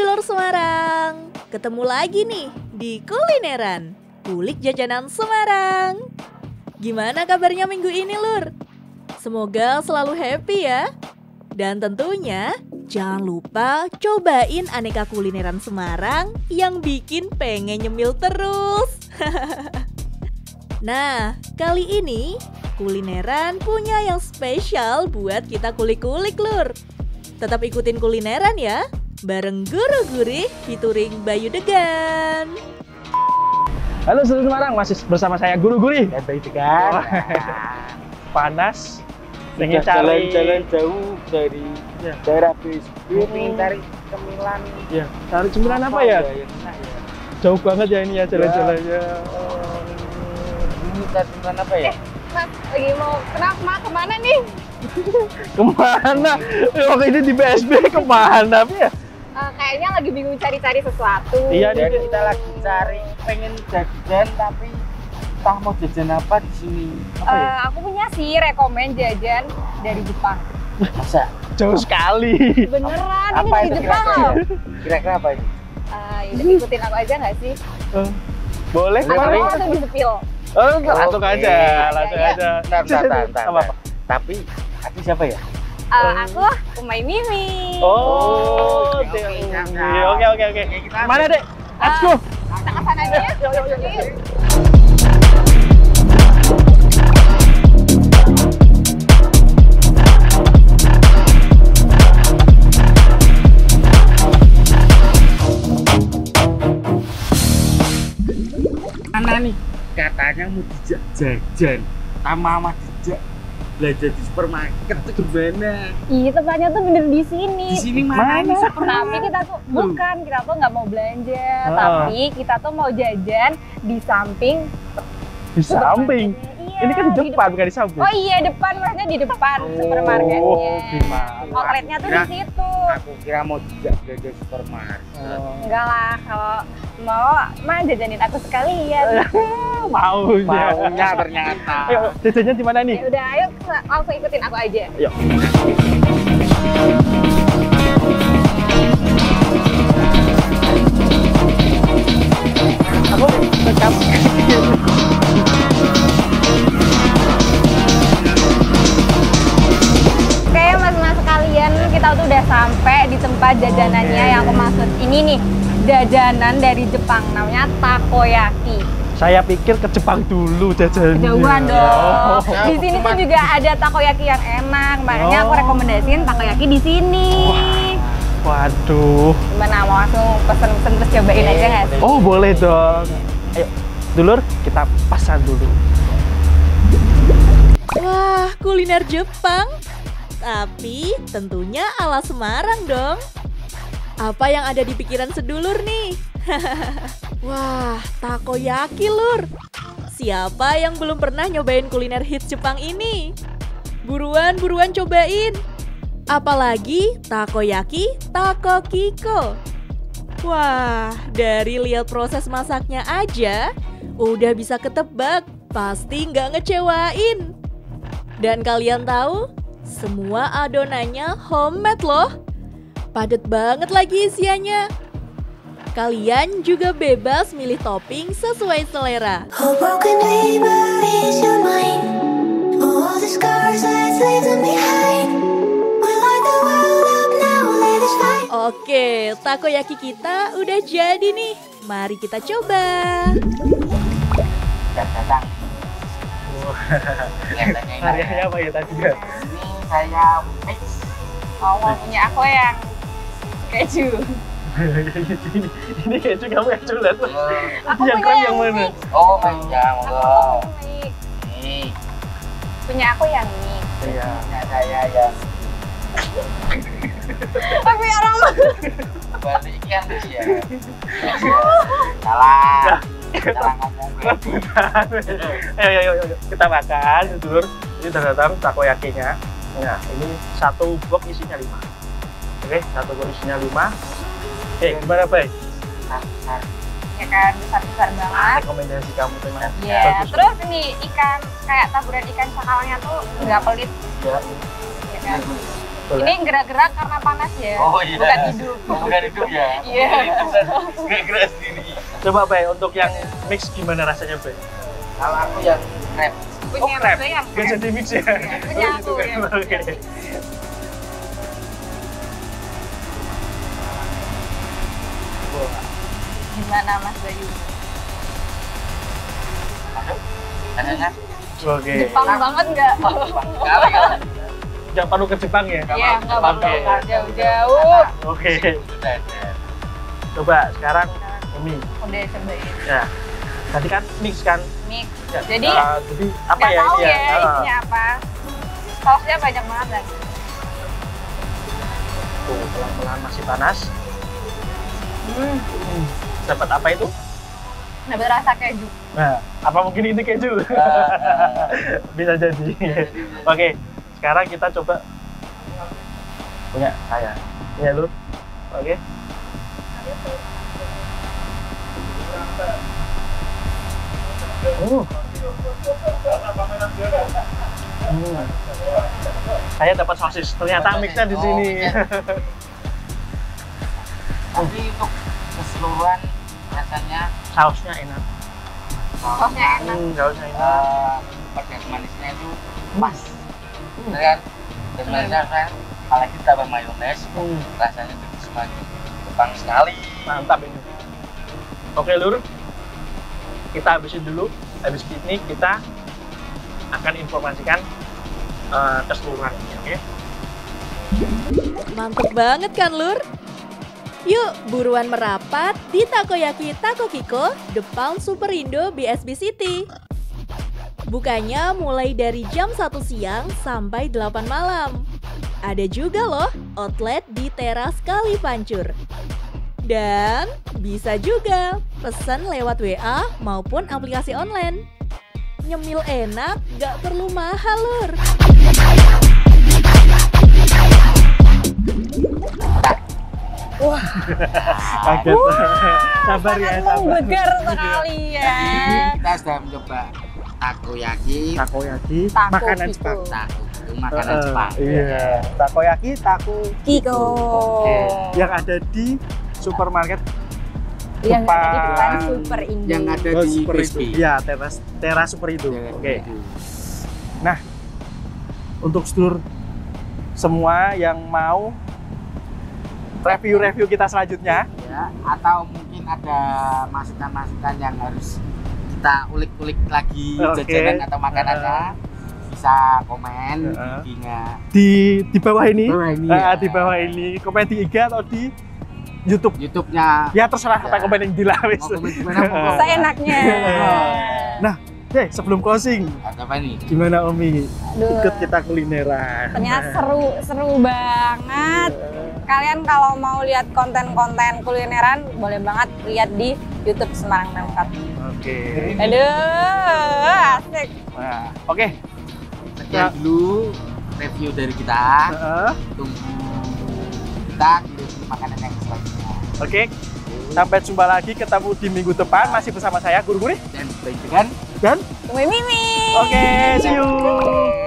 Dulur Semarang, ketemu lagi nih di Kulineran, Kulik Jajanan Semarang. Gimana kabarnya minggu ini, Lur? Semoga selalu happy ya. Dan tentunya jangan lupa cobain aneka kulineran Semarang yang bikin pengen nyemil terus. Nah, kali ini Kulineran punya yang spesial buat kita kulik-kulik, Lur. Tetap ikutin Kulineran ya, bareng Guru Gurih featuring Bayu Degan. Halo seluruh Semarang, masih bersama saya Guru Gurih. Bayu Degan. Panas, pengen Jalan-jalan cari jauh dari daerah bis. Pengen cari cemilan. Ya, cari cemilan apa ya? Yang enak ya. Jauh banget ya ini ya jalan-jalannya. Ini cari cemilan apa ya? Mas, lagi mau kemana nih? Kemana? Waktu ini di BSB kemana ya? Kayaknya lagi bingung cari-cari sesuatu. Iya, Dan kita lagi cari pengen jajan tapi entah mau jajan apa di sini. Apa ya? Aku punya sih rekomen jajan dari Jepang. Masa? Jauh sekali. Beneran, ini Apa dari itu Jepang loh. Kira-kira apa ini? Yaudah ikutin aku aja nggak sih? Boleh Aku kemana? langsung di spill. Langsung Oke. aja, langsung Iya, aja. Bentar. Apa? Tapi aku siapa ya? Aku Umay Mimi. Oh, Oke, siap. oke. Kita Mana dek? Let's go. Kita ke sana aja ya. Yuk. Mana nih? Katanya mau dijak jajan sama dijak belanja di supermarket tuh gimana? Iya, tempatnya tuh bener di sini. Di sini mana nih Tapi kita tuh bukan, kita tuh nggak mau belanja, tapi kita tuh mau jajan di samping. Di samping. Iya, Ini kan di depan, bukan di samping. Oh iya, depan, maksudnya di depan supermarketnya. Gimana? Outletnya tuh di situ. Aku kira mau dijak belanja supermarket. Enggak lah, kalau mau mah jajanin aku sekalian. Maunya. Ternyata. Ayo, jajannya di mana Ya nih? udah, ayo langsung ikutin aku aja. Ayo. Aku rekam. Oke, mas-mas sekalian, kita tuh udah sampai di tempat jajanannya yang aku maksud. Ini nih, jajanan dari Jepang, namanya takoyaki. Saya pikir ke Jepang dulu jajannya. Jauhan dong. Oh. Di sini tuh juga ada takoyaki yang enak, makanya aku rekomendasiin takoyaki di sini. Waduh. Gimana, mau langsung pesen-pesen terus cobain aja nggak sih? Oh, boleh dong. Ayo, dulur, kita pesan dulu. Wah, kuliner Jepang. Tapi tentunya ala Semarang dong. Apa yang ada di pikiran sedulur nih? Wah, takoyaki, Lur. Siapa yang belum pernah nyobain kuliner hits Jepang ini? Buruan cobain. Apalagi takoyaki takokiko. Wah, dari lihat proses masaknya aja, udah bisa ketebak, pasti nggak ngecewain. Dan kalian tahu, semua adonannya homemade loh. Padet banget lagi isiannya. Kalian juga bebas milih topping sesuai selera. A broken neighbor is your mind. All the scars let's leave them behind. We light the world up now, let us fight. Oke, takoyaki kita udah jadi nih. Mari kita coba. Datang. Kelihatannya enak ya. Harganya apa ya tadi ya? Ini saya mix. Oh, mau punya aku yang keju. Ini keju kamu yang culet. Aku Yang punya keren yang yang mana? Oh, ya, monggo. Ini. Nih, Punya aku yang ini. Iya. punya saya ya. Tapi orang Balikan dia. Salah. Salah ngomong. Ayo, kita makan, dulur. Ini udah datang takoyakinya. Nah, ini satu box isinya 5. Oke, satu box isinya 5. Gimana, Bay? ya kan besar-besar banget. Rekomendasi kamu tuh mana? Iya, Bagus. terus ini ikan kayak taburan ikan cakalnya tuh nggak pelit, Ya, ya kan? Boleh. Ini gerak-gerak karena panas ya. Oh iya. Bukan hidup. Bukan hidup ya. Iya. Gerak-gerak sendiri. Coba Bay, untuk yang mix gimana rasanya Bay? Kalau aku yang crab. Punya crab. Mas yang Gak jadi mix ya? Punya Oh, gitu aku, kan? ya. Oke. Gimana Mas Bayu? Rasanya Oke. Jepang banget nggak? kali kan? Jangan perlu ke Jepang ya? Iya, nggak Oke. perlu jauh-jauh. Oke. Sudah ada. Coba sekarang Umi. Udah cobain. Ya. Tadi kan mix kan? Mix. Ya, Jadi jadi apa nggak ya tahu ini ya Ah. isinya apa. Sausnya banyak banget kan. Tuh, pelan-pelan masih panas. Hmm. Dapat apa itu? Dapat rasa keju. Nah, apa mungkin ini keju? Bisa jadi. Oke, sekarang kita coba punya saya. Ya, Lur. Oke. Oh. Saya dapat sosis. Ternyata mixnya di sini. Tapi untuk keseluruhan rasanya Sausnya enak. Sausnya enak. Sausnya enak. pedas manisnya itu pas. Bener kan? Pedas manisnya kan apalagi tambah mayones, rasanya itu semakin Jepang sekali. Mantap ini. Oke, Lur. Kita habisin dulu. Habis ini kita akan informasikan keseluruhannya, oke? Mantep banget kan, Lur? Yuk, buruan merapat di Takoyaki Takokiko, depan Superindo BSB City. Bukanya mulai dari jam 1 siang sampai 8 malam. Ada juga loh outlet di teras Kali Pancur. Dan bisa juga pesan lewat WA maupun aplikasi online. Nyemil enak, gak perlu mahal, Lur. Kaget. Sabar ya, sabar. Segar sekali ya. Kita sudah mencoba takoyaki, Takoyaki, Taco makanan gitu. Jepang. taco itu makanan Jepang. Iya, takoyaki, Kiko. yang ada di supermarket Yang ada di Jepang. depan Super Indo. Yang ada di Super Crispy. Indo. Iya, teras Super Indo. Oke. Nah, untuk sedulur semua yang mau review-review kita selanjutnya, Ya, atau mungkin ada masukan-masukan yang harus kita ulik-ulik lagi Oke. jajanan atau makanannya, bisa komen di IG-nya. di bawah ini, Bawah ini, ya. di bawah ini, komen di IG atau di YouTube. YouTube-nya. Ya terserah apa Ya. komen yang dilawis. Mau komen gimana, monggo. Seenaknya. Nah, sebelum closing, Ada apa nih? gimana Umi? Aduh. Ikut kita kulineran. Ternyata seru banget. Kalian kalau mau lihat konten-konten kulineran, boleh banget lihat di YouTube Semarang Pemkot. Oke. Aduh, asik. Nah, oke. Sekian dulu review dari kita. Tunggu kita di review makanan yang selanjutnya. Oke. Sampai jumpa lagi, ketemu di minggu depan masih bersama saya Guru Guri Dan baik dengan dan Tunggu Mimi. oke, see you.